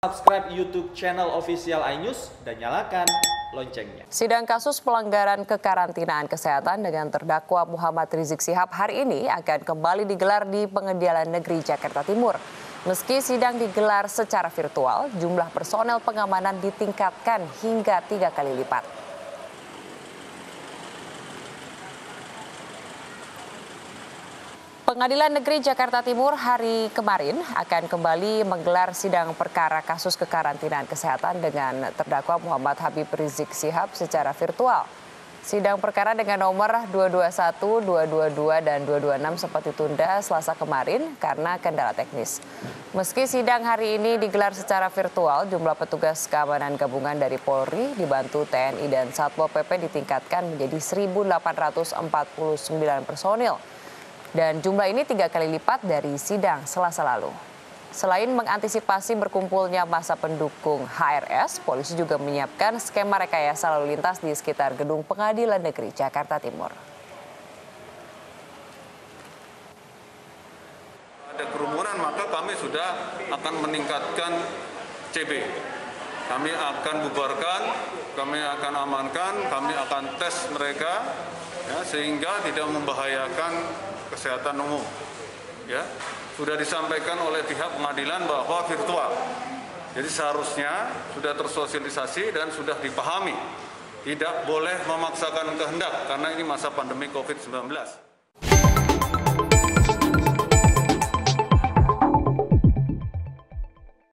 Subscribe YouTube channel official iNews dan nyalakan loncengnya. Sidang kasus pelanggaran kekarantinaan kesehatan dengan terdakwa Muhammad Rizik Syihab hari ini akan kembali digelar di Pengadilan Negeri Jakarta Timur. Meski sidang digelar secara virtual, jumlah personel pengamanan ditingkatkan hingga 3 kali lipat. Pengadilan Negeri Jakarta Timur hari kemarin akan kembali menggelar sidang perkara kasus kekarantinaan kesehatan dengan terdakwa Muhammad Habib Rizik Syihab secara virtual. Sidang perkara dengan nomor 221, 222, dan 226 sempat ditunda Selasa kemarin karena kendala teknis. Meski sidang hari ini digelar secara virtual, jumlah petugas keamanan gabungan dari Polri dibantu TNI dan Satpol PP ditingkatkan menjadi 1.849 personil. Dan jumlah ini 3 kali lipat dari sidang Selasa lalu. Selain mengantisipasi berkumpulnya massa pendukung HRS, polisi juga menyiapkan skema rekayasa lalu lintas di sekitar gedung Pengadilan Negeri Jakarta Timur. Ada kerumunan, maka kami sudah akan meningkatkan CB. Kami akan bubarkan, kami akan amankan, kami akan tes mereka, ya, sehingga tidak membahayakan kesehatan umum. Ya, sudah disampaikan oleh pihak pengadilan bahwa virtual. Jadi seharusnya sudah tersosialisasi dan sudah dipahami. Tidak boleh memaksakan kehendak karena ini masa pandemi COVID-19.